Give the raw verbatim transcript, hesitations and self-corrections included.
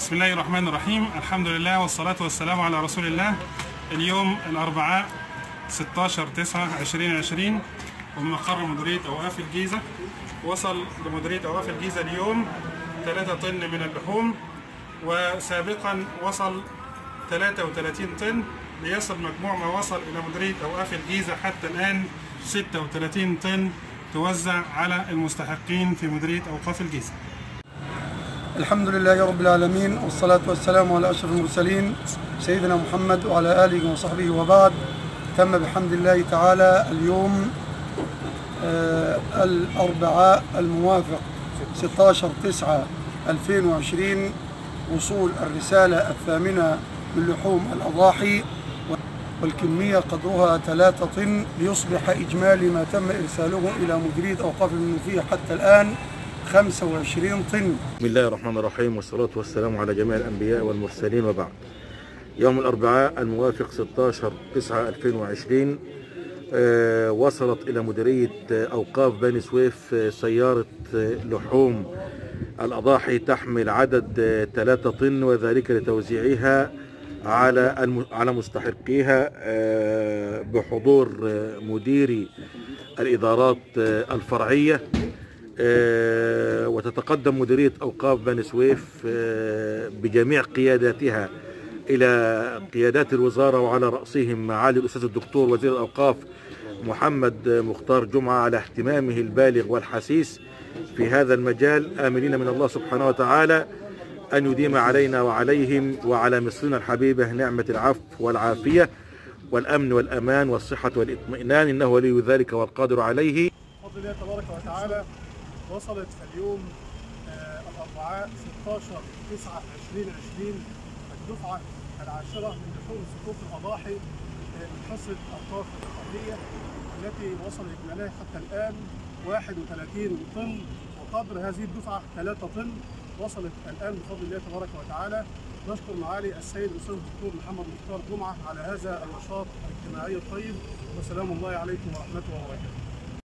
بسم الله الرحمن الرحيم. الحمد لله والصلاة والسلام على رسول الله. اليوم الأربعاء ستة عشر تسعة ألفين وعشرين ومن مقر مديرية أوقاف الجيزة. وصل لمديرية أوقاف الجيزة اليوم ثلاثة طن من اللحوم، وسابقا وصل ثلاثة وثلاثين طن، ليصل مجموع ما وصل إلى مديرية أوقاف الجيزة حتى الآن ستة وثلاثين طن توزع على المستحقين في مديرية أوقاف الجيزة. الحمد لله رب العالمين، والصلاة والسلام على أشرف المرسلين سيدنا محمد وعلى آله وصحبه، وبعد. تم بحمد الله تعالى اليوم آه الأربعاء الموافق ستة عشر تسعة ألفين وعشرين وصول الرسالة الثامنة من لحوم الأضاحي، والكمية قدرها ثلاثة طن، ليصبح إجمالي ما تم إرساله إلى مديرية أوقاف المنوفية حتى الآن خمسة وعشرين طن. بسم الله الرحمن الرحيم، والصلاة والسلام على جميع الأنبياء والمرسلين، وبعد. يوم الأربعاء الموافق ستة عشر تسعة ألفين وعشرين آه وصلت إلى مديرية أوقاف بني سويف آه سيارة آه لحوم الأضاحي تحمل عدد آه ثلاثة طن، وذلك لتوزيعها على على مستحقيها آه بحضور آه مديري الإدارات آه الفرعية. آه وتتقدم مديرية أوقاف بني سويف آه بجميع قياداتها إلى قيادات الوزارة، وعلى رأسهم معالي الأستاذ الدكتور وزير الأوقاف محمد مختار جمعة على اهتمامه البالغ والحسيس في هذا المجال، آملين من الله سبحانه وتعالى أن يديم علينا وعليهم وعلى مصرنا الحبيبة نعمة العفو والعافية والأمن والأمان والصحة والإطمئنان، إنه ولي ذلك والقادر عليه. بفضل الله تبارك وتعالى وصلت في اليوم آه الأربعاء ستة عشر تسعة ألفين وعشرين الدفعة العاشرة من لحوم صفوف الأضاحي من حصة أوقاف الأضاحية، التي وصل إجمالها حتى الآن واحد وثلاثين طن، وقدر هذه الدفعة ثلاثة طن وصلت الآن بفضل الله تبارك وتعالى. نشكر معالي السيد الأستاذ الدكتور محمد مختار جمعة على هذا النشاط الاجتماعي الطيب، وسلام الله عليكم ورحمته وبركاته.